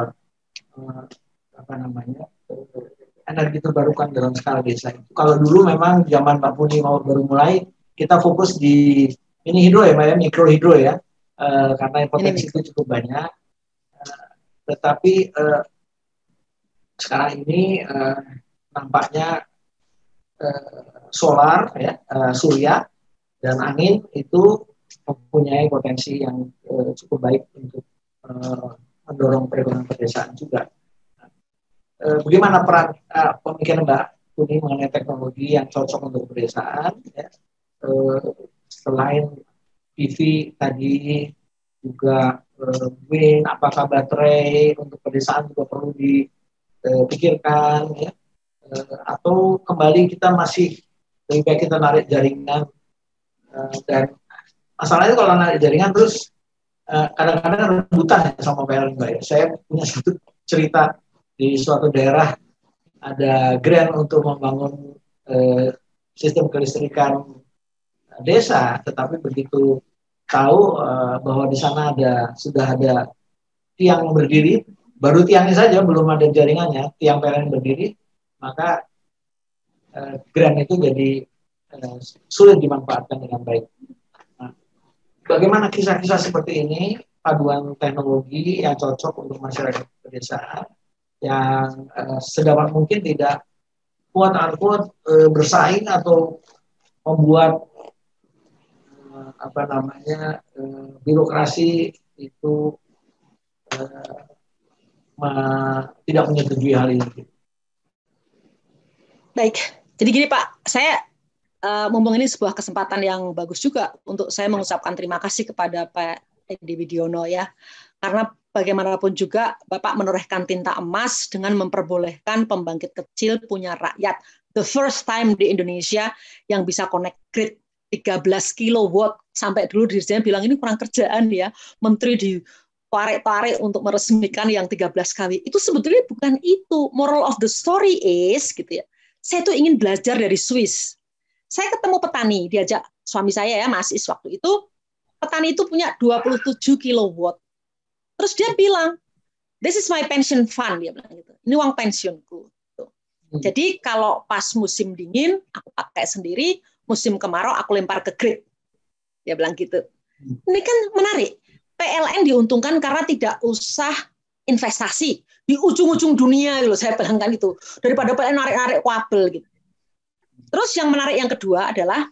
energi terbarukan dalam skala desa itu, kalau dulu memang zaman Mbak Puni mau baru mulai, kita fokus di ini hidro ya, Mbak ya, mikro hidro ya, karena potensi itu cukup banyak. Tetapi sekarang ini nampaknya solar ya, surya Dan angin itu mempunyai potensi yang cukup baik untuk mendorong perekonomian pedesaan juga. Bagaimana peran pemikiran Mbak Kuni mengenai teknologi yang cocok untuk pedesaan? Ya? Selain PV tadi juga wind, apakah baterai untuk pedesaan juga perlu dipikirkan, ya? Atau kembali kita masih lebih baik kita narik jaringan, dan masalahnya kalau narik jaringan terus kadang-kadang rebutan ya sama PLN Mbak. Saya punya satu cerita di suatu daerah ada grant untuk membangun sistem kelistrikan desa, tetapi begitu tahu bahwa di sana sudah ada tiang berdiri, baru tiangnya saja belum ada jaringannya, tiang PLN berdiri, maka grant itu jadi sulit dimanfaatkan dengan baik. Nah, bagaimana kisah-kisah seperti ini, paduan teknologi yang cocok untuk masyarakat pedesaan yang sedapat mungkin tidak quote-unquote bersaing atau membuat birokrasi itu tidak menyetujui hal ini. Baik, jadi gini Pak, saya mumpung ini sebuah kesempatan yang bagus juga untuk saya mengucapkan terima kasih kepada Pak Edi Widiono ya, karena bagaimanapun juga Bapak menorehkan tinta emas dengan memperbolehkan pembangkit kecil punya rakyat. The first time di Indonesia yang bisa connect grid 13 kilowatt. Sampai dulu dirinya bilang ini kurang kerjaan ya. Menteri ditarik-tarik untuk meresmikan yang 13 kali. Itu sebetulnya bukan itu. Moral of the story is, gitu ya. Saya tuh ingin belajar dari Swiss. Saya ketemu petani, diajak suami saya ya, Mas Is waktu itu. Petani itu punya 27 kilowatt. Terus dia bilang, this is my pension fund, dia bilang gitu. Ini uang pensiunku. Jadi kalau pas musim dingin, aku pakai sendiri, musim kemarau aku lempar ke grid. Dia bilang gitu. Ini kan menarik. PLN diuntungkan karena tidak usah investasi di ujung-ujung dunia, loh, saya bayangkan itu. Daripada PLN narik-narik kabel gitu. Terus yang menarik yang kedua adalah,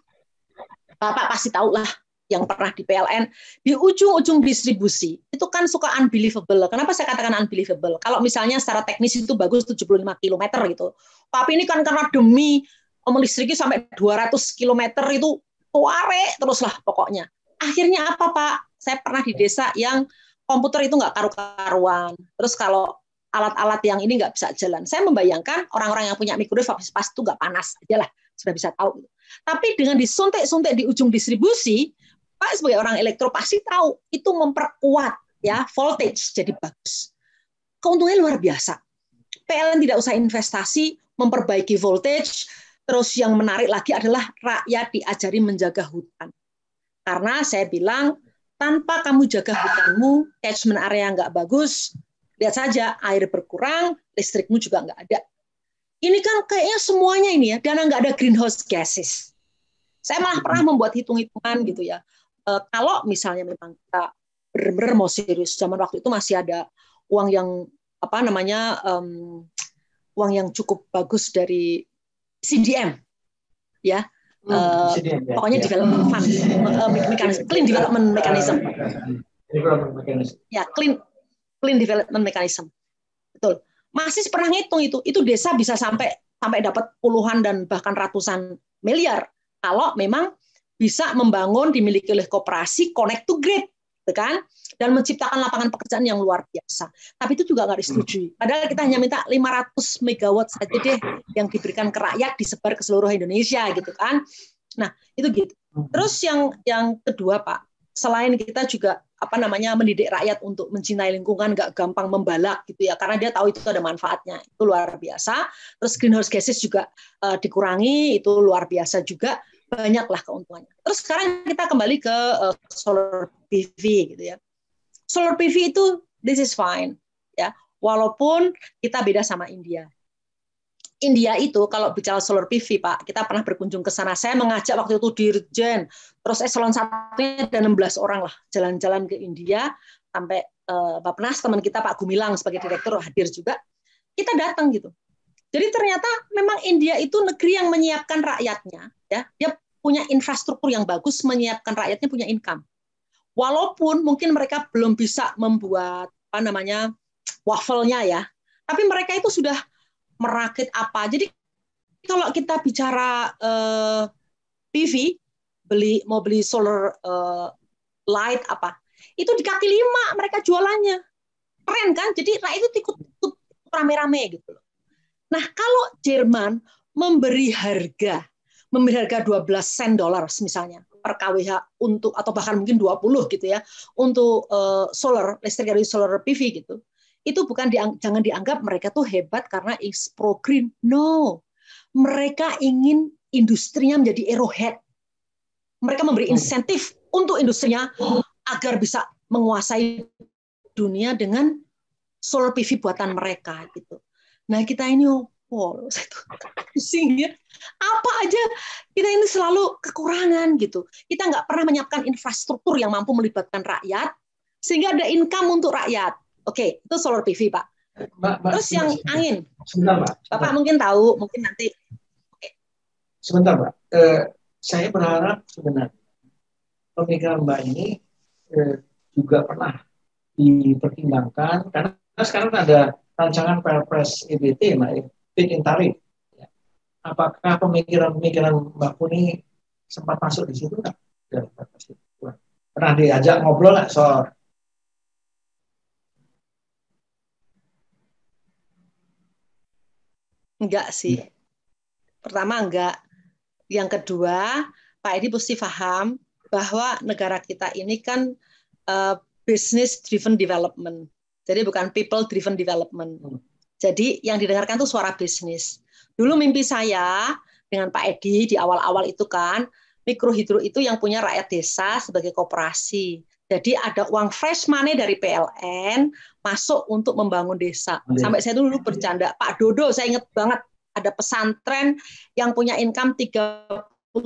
Bapak pasti tahu lah, yang pernah di PLN, di ujung-ujung distribusi, itu kan suka unbelievable. Kenapa saya katakan unbelievable? Kalau misalnya secara teknis itu bagus 75 km gitu. Tapi ini kan karena demi melistriki sampai 200 km itu tuarek teruslah pokoknya. Akhirnya apa Pak? Saya pernah di desa yang komputer itu nggak karu-karuan. Terus kalau alat-alat yang ini nggak bisa jalan. Saya membayangkan orang-orang yang punya mikrowave pas itu nggak panas aja lah, sudah bisa tahu. Tapi dengan disuntik-suntik di ujung distribusi, Pak sebagai orang elektro pasti tahu itu memperkuat ya voltage jadi bagus. Keuntungannya luar biasa. PLN tidak usah investasi memperbaiki voltage. Terus yang menarik lagi adalah rakyat diajari menjaga hutan. Karena saya bilang tanpa kamu jaga hutanmu, catchment area nggak bagus, lihat saja air berkurang, listrikmu juga nggak ada. Ini kan kayaknya semuanya ini ya, dan nggak ada greenhouse gases. Saya malah pernah membuat hitung-hitungan gitu ya. Kalau misalnya memang kita benar-benar mau serius, zaman waktu itu masih ada uang yang uang yang cukup bagus dari CDM, ya. CDM, pokoknya development fund, clean development mechanism. Ya, clean development mechanism. Betul. Masih pernah ngitung itu desa bisa sampai dapat puluhan dan bahkan ratusan miliar kalau memang bisa membangun dimiliki oleh koperasi connect to grid, kan? Dan menciptakan lapangan pekerjaan yang luar biasa. Tapi itu juga nggak disetujui. Padahal kita hanya minta 500 megawatt saja deh yang diberikan ke rakyat disebar ke seluruh Indonesia gitu kan. Nah, itu gitu. Terus yang kedua Pak, selain kita juga mendidik rakyat untuk mencintai lingkungan, nggak gampang membalak gitu ya, karena dia tahu itu ada manfaatnya, itu luar biasa. Terus greenhouse gases juga dikurangi, itu luar biasa juga, banyaklah keuntungannya. Terus sekarang kita kembali ke solar PV gitu ya. Solar PV itu this is fine ya, walaupun kita beda sama India. India itu kalau bicara solar PV Pak, kita pernah berkunjung ke sana. Saya mengajak waktu itu Dirjen, terus eselon 1-nya ada 16 orang lah jalan-jalan ke India, sampai Bappenas teman kita Pak Gumilang sebagai direktur hadir juga. Kita datang gitu. Jadi ternyata memang India itu negeri yang menyiapkan rakyatnya, ya. Dia punya infrastruktur yang bagus, menyiapkan rakyatnya punya income. Walaupun mungkin mereka belum bisa membuat apa namanya wafelnya ya, tapi mereka itu sudah merakit apa. Jadi kalau kita bicara PV, mau beli solar light apa, itu di kaki lima mereka jualannya. Keren kan? Jadi rakyat itu ikut rame-rame gitu loh. Nah, kalau Jerman memberi harga 12 sen dolar misalnya per kWh untuk, atau bahkan mungkin 20 gitu ya, untuk solar, listrik dari solar PV gitu, itu bukan jangan dianggap mereka tuh hebat karena is pro green. No. Mereka ingin industrinya menjadi arrowhead. Mereka memberi insentif untuk industrinya agar bisa menguasai dunia dengan solar PV buatan mereka gitu. Nah, kita ini pusing ya. Apa aja kita ini selalu kekurangan gitu. Kita nggak pernah menyiapkan infrastruktur yang mampu melibatkan rakyat sehingga ada income untuk rakyat. Oke, itu solar PV, Pak. Terus yang angin. Sebentar, Pak. Bapak mungkin tahu, mungkin nanti. Sebentar, Pak. Saya berharap sebenarnya pemikiran Mbak ini juga pernah dipertimbangkan, karena sekarang ada rancangan Perpres EBT, Feed-in Tarif. Apakah pemikiran Mbak Puni sempat masuk di situ nggak? Pernah diajak ngobrol nggak soal? Enggak sih. Pertama enggak. Yang kedua, Pak Edi mesti paham bahwa negara kita ini kan business driven development. Jadi bukan people driven development. Jadi yang didengarkan itu suara bisnis. Dulu mimpi saya dengan Pak Edi di awal-awal itu kan, mikrohidro itu yang punya rakyat desa sebagai koperasi. Jadi ada uang fresh money dari PLN masuk untuk membangun desa. Sampai saya dulu bercanda, Pak Dodo, saya ingat banget ada pesantren yang punya income 35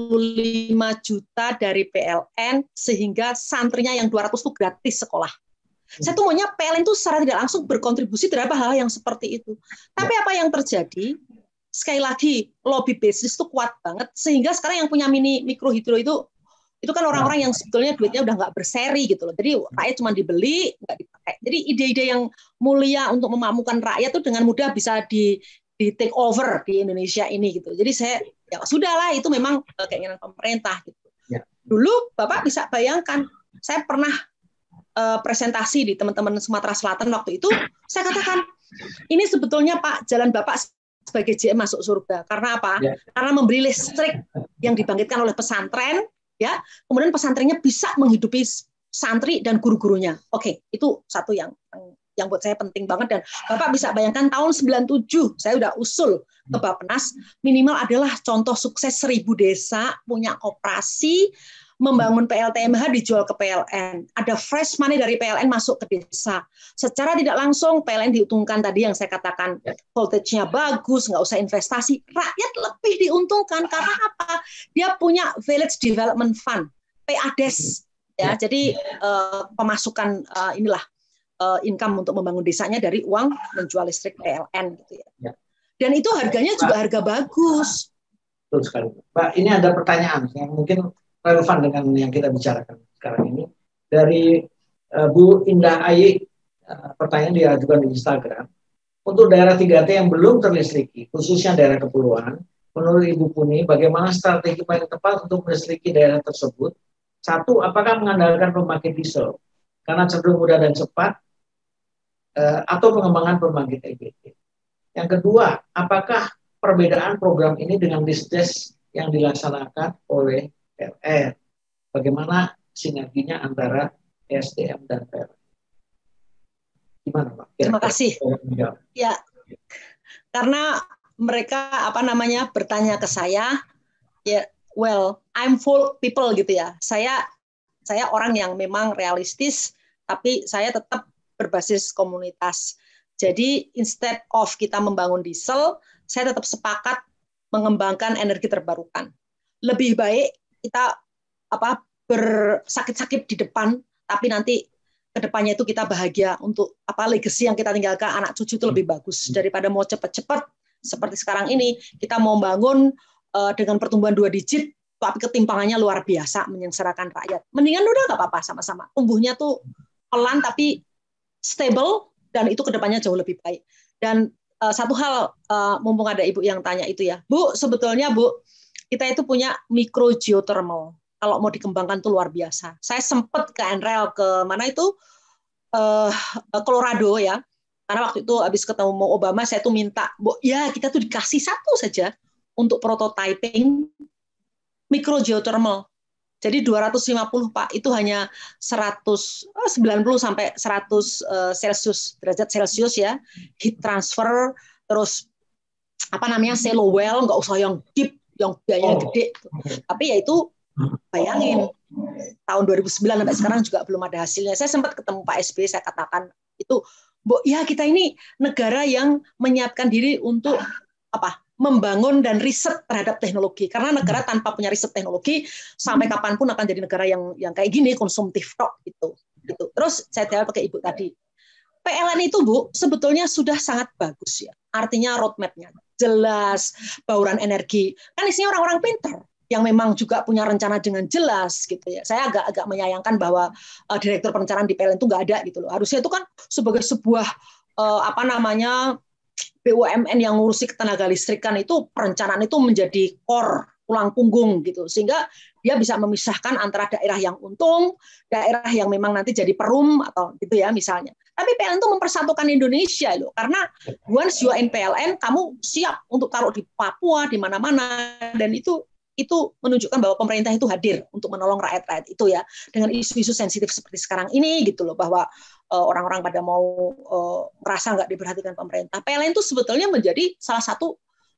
juta dari PLN sehingga santrinya yang 200 itu gratis sekolah. Saya tuh maunya PLN itu secara tidak langsung berkontribusi terhadap hal yang seperti itu. Tapi apa yang terjadi? Sekali lagi lobby bisnis itu kuat banget sehingga sekarang yang punya mikrohidro itu kan orang-orang yang sebetulnya duitnya udah nggak berseri gitu loh. Jadi rakyat cuma dibeli, nggak dipakai. Jadi ide-ide yang mulia untuk memakmurkan rakyat itu dengan mudah bisa di take over di Indonesia ini gitu. Jadi saya ya sudahlah, itu memang keinginan pemerintah gitu. Dulu Bapak bisa bayangkan, saya pernah presentasi di teman-teman Sumatera Selatan waktu itu, saya katakan ini sebetulnya Pak jalan Bapak sebagai JM masuk surga. Karena apa? Karena memberi listrik yang dibangkitkan oleh pesantren, ya, kemudian pesantrennya bisa menghidupi santri dan guru-gurunya. Oke, itu satu yang buat saya penting banget. Dan Bapak bisa bayangkan tahun 97 saya udah usul ke Bappenas, minimal adalah contoh sukses 1000 desa punya koperasi, membangun PLTMH dijual ke PLN. Ada fresh money dari PLN masuk ke desa. Secara tidak langsung PLN diuntungkan tadi yang saya katakan, voltage-nya bagus, nggak usah investasi. Rakyat lebih diuntungkan karena apa? Dia punya Village Development Fund, PADES. Ya, jadi pemasukan inilah income untuk membangun desanya dari uang menjual listrik PLN gitu ya. Dan itu harganya juga harga bagus. Betul sekali. Mbak, ini ada pertanyaan yang mungkin relevan dengan yang kita bicarakan sekarang ini. Dari Bu Indah Ayi, pertanyaan diajukan di Instagram. Untuk daerah 3T yang belum terlistriki, khususnya daerah kepulauan, menurut Ibu Puni, bagaimana strategi paling tepat untuk melistriki daerah tersebut? Satu, apakah mengandalkan pembangkit diesel karena cenderung mudah dan cepat, atau pengembangan pembangkit EBT? Yang kedua, apakah perbedaan program ini dengan disdes yang dilaksanakan oleh PLN? Bagaimana sinerginya antara SDM dan PLN? Gimana, Pak? Terima kasih. Ya, karena mereka bertanya ke saya, ya, well, I'm for people gitu ya. Saya orang yang memang realistis, tapi saya tetap berbasis komunitas. Jadi instead of kita membangun diesel, saya tetap sepakat mengembangkan energi terbarukan. Lebih baik kita bersakit-sakit di depan, tapi nanti kedepannya itu kita bahagia untuk legacy yang kita tinggalkan anak cucu itu lebih bagus daripada mau cepat-cepat seperti sekarang ini kita mau bangun dengan pertumbuhan 2 digit tapi ketimpangannya luar biasa menyengsarakan rakyat. Mendingan udah nggak apa-apa sama-sama. Tumbuhnya tuh pelan tapi stable dan itu kedepannya jauh lebih baik. Dan satu hal, mumpung ada Ibu yang tanya itu ya, Bu, sebetulnya Bu, kita itu punya mikro geothermal. Kalau mau dikembangkan tuh luar biasa. Saya sempat ke NREL ke mana itu Colorado ya. Karena waktu itu habis ketemu Obama, saya tuh minta, Bu, ya kita tuh dikasih satu saja untuk prototyping mikro geothermal. Jadi 250 Pak, itu hanya 90 sampai 100 derajat Celcius ya, heat transfer, terus apa namanya shallow well, nggak usah yang deep, yang biayanya gede. Tapi ya itu bayangin tahun 2009 sampai sekarang juga belum ada hasilnya. Saya sempat ketemu Pak SBY, saya katakan itu, Bu, ya kita ini negara yang menyiapkan diri untuk apa? Membangun dan riset terhadap teknologi, karena negara tanpa punya riset teknologi sampai kapanpun akan jadi negara yang kayak gini, konsumtif tok gitu. Terus saya jawab pakai Ibu tadi, PLN itu Bu sebetulnya sudah sangat bagus ya, artinya roadmap-nya jelas, bauran energi kan isinya orang-orang pintar yang memang juga punya rencana dengan jelas gitu ya. Saya agak menyayangkan bahwa direktur perencanaan di PLN itu nggak ada gitu loh. Harusnya itu kan sebagai sebuah apa namanya BUMN yang ngurusi ketenaga listrikan itu perencanaan itu menjadi core, tulang punggung gitu, sehingga dia bisa memisahkan antara daerah yang untung, daerah yang memang nanti jadi perum atau gitu ya misalnya. Tapi PLN itu mempersatukan Indonesia loh, karena once you are in PLN, kamu siap untuk taruh di Papua, di mana-mana, dan itu menunjukkan bahwa pemerintah itu hadir untuk menolong rakyat-rakyat itu ya, dengan isu-isu sensitif seperti sekarang ini gitu loh, bahwa orang-orang pada mau merasa nggak diperhatikan pemerintah. PLN itu sebetulnya menjadi salah satu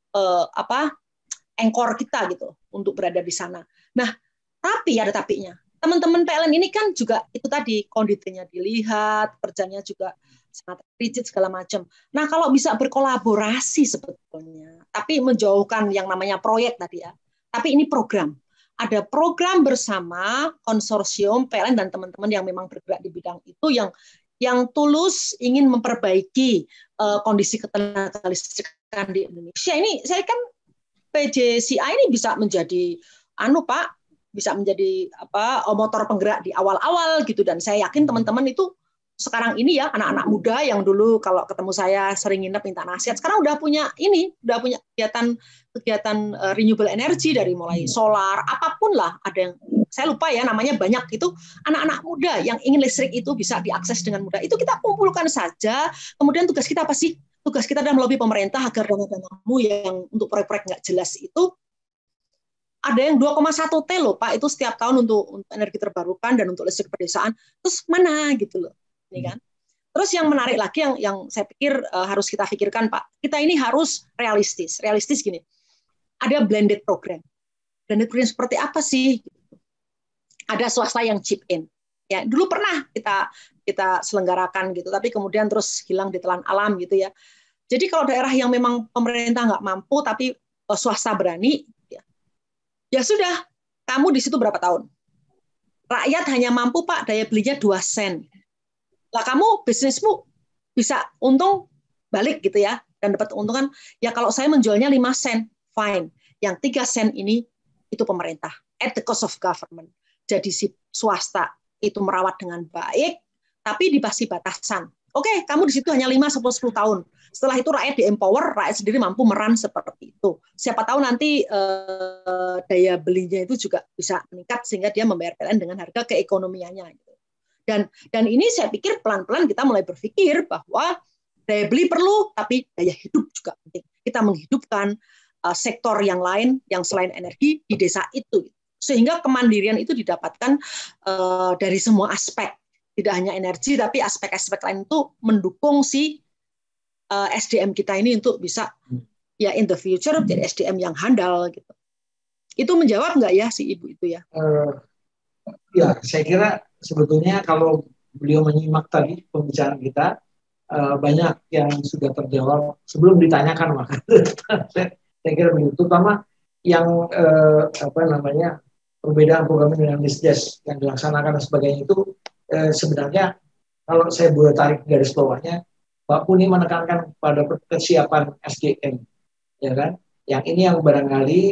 anchor kita gitu untuk berada di sana. Nah, tapi ada tapinya. Teman-teman PLN ini kan juga itu tadi kondisinya dilihat, kerjanya juga sangat rigid segala macam. Nah, kalau bisa berkolaborasi sebetulnya, tapi menjauhkan yang namanya proyek tadi ya. Tapi ini program. Ada program bersama konsorsium PLN dan teman-teman yang memang bergerak di bidang itu yang tulus ingin memperbaiki kondisi ketenaga listrikan di Indonesia. Ini saya kan PJCI ini bisa menjadi Pak, bisa menjadi motor penggerak di awal-awal gitu, dan saya yakin teman-teman itu sekarang ini ya anak-anak muda yang dulu kalau ketemu saya sering nginep minta nasihat, sekarang udah punya kegiatan renewable energy dari mulai solar apapun lah, ada yang saya lupa ya namanya, banyak itu anak-anak muda yang ingin listrik itu bisa diakses dengan mudah. Itu kita kumpulkan saja. Kemudian tugas kita apa sih? Tugas kita adalah melobi pemerintah agar dana-danamu yang untuk proyek-proyek nggak jelas itu ada yang 2,1 T loh Pak, itu setiap tahun untuk energi terbarukan dan untuk listrik pedesaan. Terus mana gitu loh, ini kan? Terus yang menarik lagi yang saya pikir harus kita pikirkan Pak, kita ini harus realistis. Realistis gini, ada blended program. Blended program seperti apa sih? Ada swasta yang chip in. Ya, dulu pernah kita selenggarakan gitu, tapi kemudian terus hilang di telan alam gitu ya. Jadi kalau daerah yang memang pemerintah nggak mampu tapi swasta berani, ya sudah, kamu di situ berapa tahun? Rakyat hanya mampu Pak daya belinya 2 sen. Lah kamu bisnismu bisa untung balik gitu ya, dan dapat keuntungan. Ya kalau saya menjualnya 5 sen, fine. Yang 3 sen ini itu pemerintah at the cost of government. Jadi si swasta itu merawat dengan baik, tapi dikasih batasan. Oke, kamu di situ hanya 5-10 tahun. Setelah itu rakyat di-empower, rakyat sendiri mampu meran seperti itu. Siapa tahu nanti daya belinya itu juga bisa meningkat sehingga dia membayar PLN dengan harga keekonomiannya. Dan ini saya pikir pelan-pelan kita mulai berpikir bahwa daya beli perlu, tapi daya hidup juga penting. Kita menghidupkan sektor yang lain yang selain energi di desa itu. Sehingga kemandirian itu didapatkan dari semua aspek, tidak hanya energi, tapi aspek-aspek lain itu mendukung si SDM kita ini untuk bisa ya in the future jadi SDM yang handal gitu. Itu menjawab nggak ya si Ibu itu ya? Ya, saya kira sebetulnya kalau beliau menyimak tadi pembicaraan kita, banyak yang sudah terjawab sebelum ditanyakan, maka saya kira begitu. Terutama yang perbedaan program dengan Disdes yang dilaksanakan dan sebagainya itu sebenarnya kalau saya boleh tarik garis bawahnya, Pak Puni menekankan pada kesiapan SDM, ya kan? Yang ini yang barangkali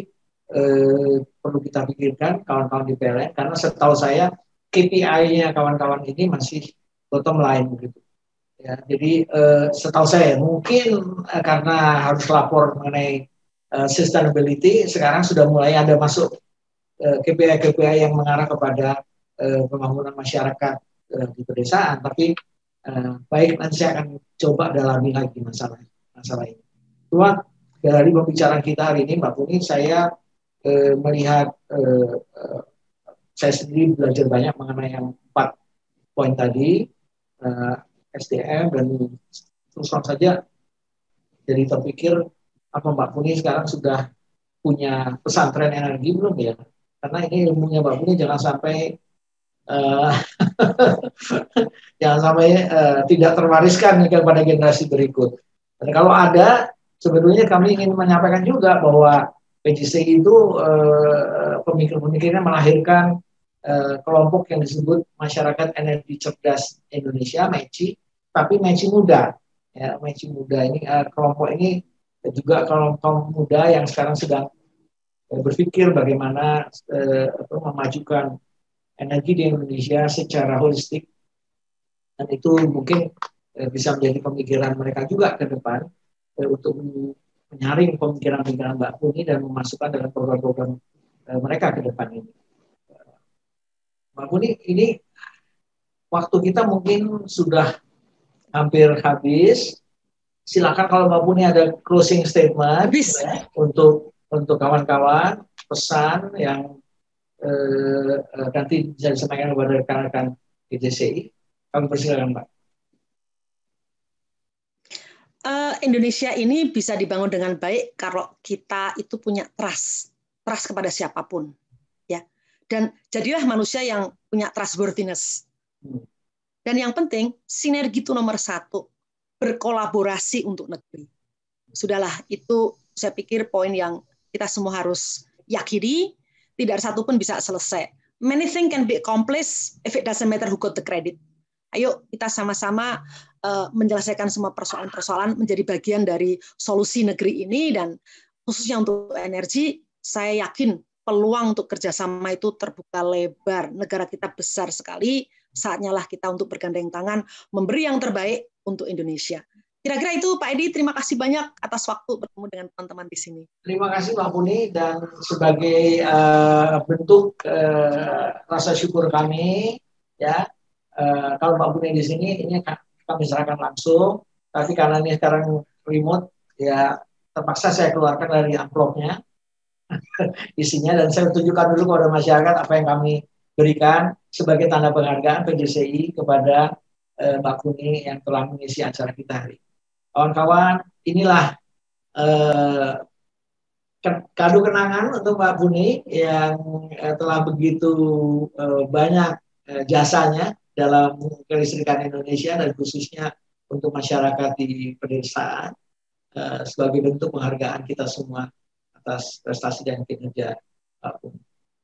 perlu kita pikirkan kawan-kawan di PLN, karena setahu saya KPI-nya kawan-kawan ini masih bottom line begitu. Ya, jadi setahu saya mungkin karena harus lapor mengenai sustainability, sekarang sudah mulai ada masuk KPI-KPI yang mengarah kepada pembangunan masyarakat di pedesaan. Tapi baik, nanti saya akan coba dalami lagi masalah ini. Cuma dari pembicaraan kita hari ini, Mbak Puni, saya melihat saya sendiri belajar banyak mengenai yang 4 poin tadi, SDM, dan terus terang saja jadi terpikir, apa Mbak Puni sekarang sudah punya pesantren energi belum ya? Karena ini ilmunya Mbak Puni jangan sampai uh, jangan sampai tidak terwariskan kepada generasi berikut. Dan kalau ada, sebetulnya kami ingin menyampaikan juga bahwa PJC itu pemikir-pemikirnya melahirkan kelompok yang disebut Masyarakat Energi Cerdas Indonesia, MECI, tapi MECI muda. Ya, MECI muda ini kelompok ini juga kelompok muda yang sekarang sedang berpikir bagaimana memajukan energi di Indonesia secara holistik, dan itu mungkin bisa menjadi pemikiran mereka juga ke depan untuk menyaring pemikiran-pemikiran Mbak Puni dan memasukkan dalam program-program mereka ke depan ini. Mbak Puni, ini waktu kita mungkin sudah hampir habis. Silakan kalau Mbak Puni ada closing statement ya, untuk kawan-kawan, pesan yang nanti bisa disampaikan kepada rekan-rekan PJCI. Kami persilakan, Mbak. Indonesia ini bisa dibangun dengan baik kalau kita itu punya trust kepada siapapun, ya. Dan jadilah manusia yang punya trustworthiness. Dan yang penting sinergi itu nomor 1, berkolaborasi untuk negeri. Sudahlah, itu saya pikir poin yang kita semua harus yakini. Tidak ada satupun bisa selesai. Many things can be accomplished if it doesn't matter who got the credit. Ayo kita sama-sama menyelesaikan semua persoalan-persoalan menjadi bagian dari solusi negeri ini, dan khususnya untuk energi, saya yakin peluang untuk kerjasama itu terbuka lebar. Negara kita besar sekali, saatnya lah kita untuk bergandeng tangan, memberi yang terbaik untuk Indonesia. Kira-kira itu Pak Edi, terima kasih banyak atas waktu bertemu dengan teman-teman di sini. Terima kasih Mbak Puni, dan sebagai bentuk rasa syukur kami, ya, kalau Mbak Puni di sini, ini kami serahkan langsung, tapi karena ini sekarang remote, ya terpaksa saya keluarkan dari amplopnya isinya, dan saya tunjukkan dulu kepada masyarakat apa yang kami berikan sebagai tanda penghargaan PJCI kepada Mbak Puni yang telah mengisi acara kita hari ini. Kawan-kawan, inilah kado kenangan untuk Mbak Puni yang telah begitu banyak jasanya dalam kelistrikan Indonesia, dan khususnya untuk masyarakat di pedesaan, sebagai bentuk penghargaan kita semua atas prestasi dan kinerja Mbak Puni.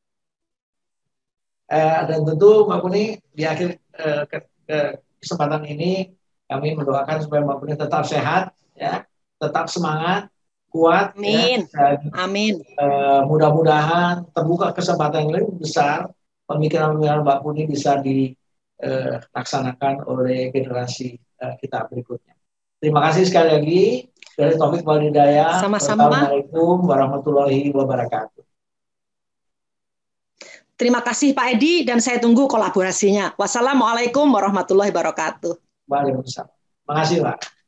Dan tentu Mbak Puni, di akhir kesempatan ini kami mendoakan supaya Mbak Puni tetap sehat, ya, tetap semangat, kuat. Amin. Ya, dan, amin. Mudah-mudahan terbuka kesempatan yang lebih besar, pemikiran-pemikiran Mbak Puni bisa dilaksanakan oleh generasi kita berikutnya. Terima kasih sekali lagi dari Taufik Walhidayah. Sama-sama. Assalamualaikum warahmatullahi wabarakatuh. Terima kasih Pak Edi, dan saya tunggu kolaborasinya. Wassalamualaikum warahmatullahi wabarakatuh. Waalaikumsalam. Terima kasih Pak.